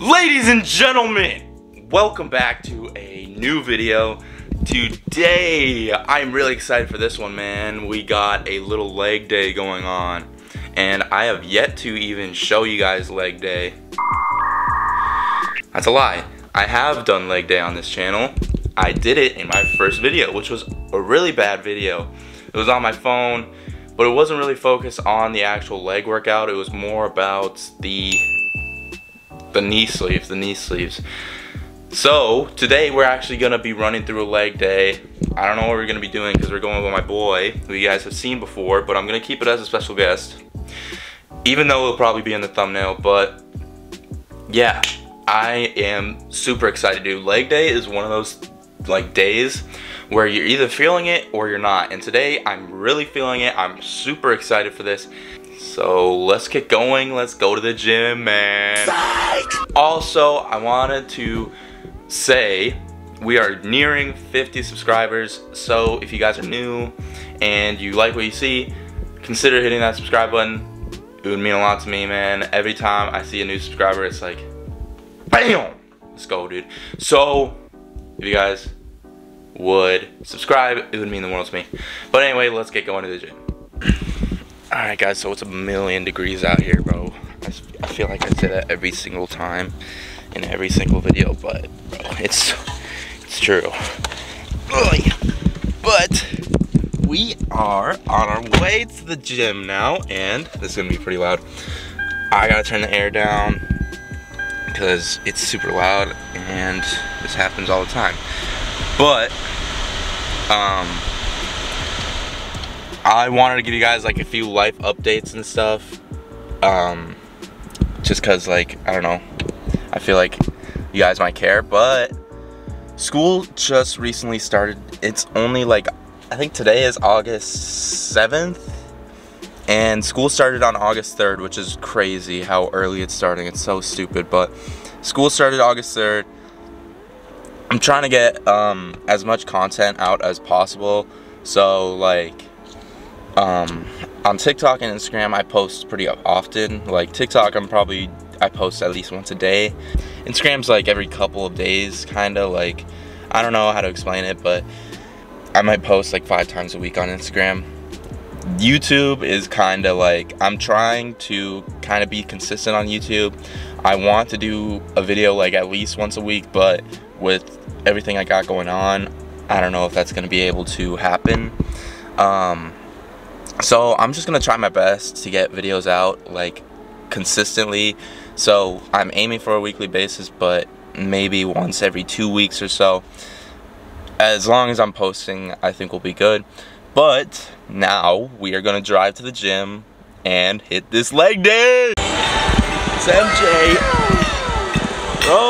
Ladies and gentlemen, welcome back to a new video. Today, I'm really excited for this one, man. We got a little leg day going on, and I have yet to even show you guys leg day. That's a lie. I have done leg day on this channel. I did it in my first video, which was a really bad video. It was on my phone, but it wasn't really focused on the actual leg workout. It was more about the knee sleeves. So today we're actually gonna be running through a leg day. I don't know what we're gonna be doing because we're going with my boy, who you guys have seen before, but I'm gonna keep it as a special guest, even though it'll probably be in the thumbnail. But yeah, I am super excited, dude. Leg day is one of those like days where you're either feeling it or you're not, and today I'm really feeling it. I'm super excited for this. So let's get going. Let's go to the gym, man. Psych! Also, I wanted to say we are nearing 50 subscribers. So if you guys are new and you like what you see, consider hitting that subscribe button. It would mean a lot to me, man. Every time I see a new subscriber, it's like, bam! Let's go, dude. So if you guys would subscribe, it would mean the world to me. But anyway, let's get going to the gym. Alright guys, so it's 1,000,000 degrees out here, bro. I feel like I say that every single time in every single video, but bro, it's true. But we are on our way to the gym now, and this is gonna be pretty loud. I gotta turn the air down because it's super loud, and this happens all the time. But I wanted to give you guys like a few life updates and stuff, just cause like, I don't know, I feel like you guys might care. But school just recently started. It's only like, I think today is August 7th, and school started on August 3rd, which is crazy how early it's starting. It's so stupid, but school started August 3rd. I'm trying to get as much content out as possible. So like, on TikTok and Instagram I post pretty often. Like TikTok I post at least once a day. Instagram's like every couple of days, kinda. Like, I don't know how to explain it, but I might post like 5 times a week on Instagram. YouTube is kinda like, I'm trying to kinda be consistent on YouTube. I want to do a video like at least once a week, but with everything I got going on, I don't know if that's gonna be able to happen. So I'm just gonna try my best to get videos out like consistently. So I'm aiming for a weekly basis, but maybe once every 2 weeks or so. As long as I'm posting, I think we'll be good. But now we are gonna drive to the gym and hit this leg day. It's MJ. Bro.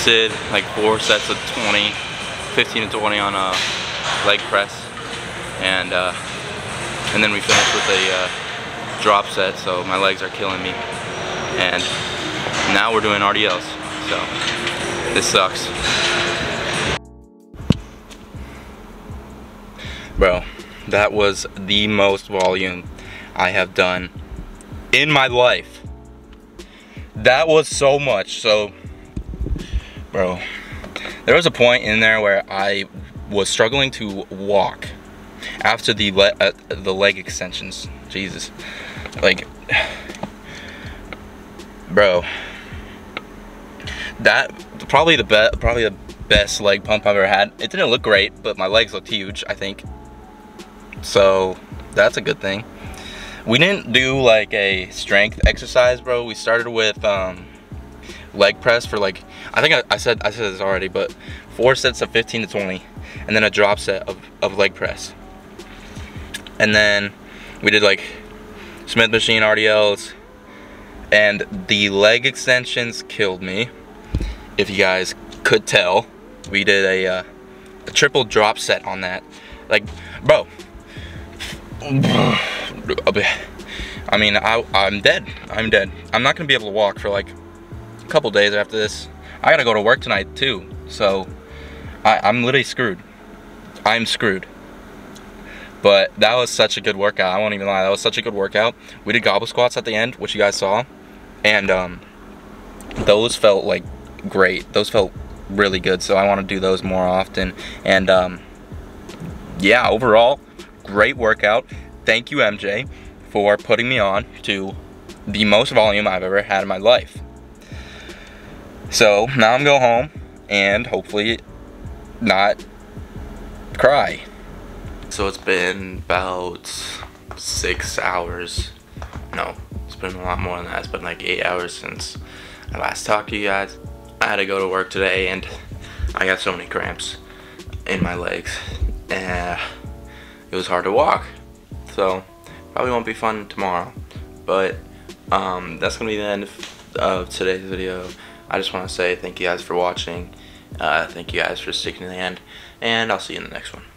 did like 4 sets of 20, 15 to 20 on a leg press, and then we finished with a drop set. So my legs are killing me, and now we're doing RDLs. So this sucks, bro. That was the most volume I have done in my life. That was so much. So, bro, there was a point in there where I was struggling to walk after the leg extensions. Jesus, like, bro, that probably the best leg pump I've ever had. It didn't look great, but my legs looked huge, I think. So that's a good thing. We didn't do like a strength exercise, bro. We started with leg press for like, I think I said this already, but 4 sets of 15 to 20, and then a drop set of leg press. And then we did like Smith machine RDLs, and the leg extensions killed me. If you guys could tell, we did a triple drop set on that. Like, bro, I mean, I'm dead. I'm dead. I'm not gonna be able to walk for like a couple days after this. I gotta go to work tonight too, so I'm literally screwed. I'm screwed. But that was such a good workout. I won't even lie. That was such a good workout. We did goblet squats at the end, which you guys saw, and those felt like great. Those felt really good. So I want to do those more often. And yeah, overall, great workout. Thank you, MJ, for putting me on to the most volume I've ever had in my life. So now I'm going home and hopefully not cry. So it's been about 6 hours. No, it's been a lot more than that. It's been like 8 hours since I last talked to you guys. I had to go to work today and I got so many cramps in my legs, and it was hard to walk. So probably won't be fun tomorrow, but that's gonna be the end of today's video. I just want to say thank you guys for watching. Thank you guys for sticking to the end, and I'll see you in the next one.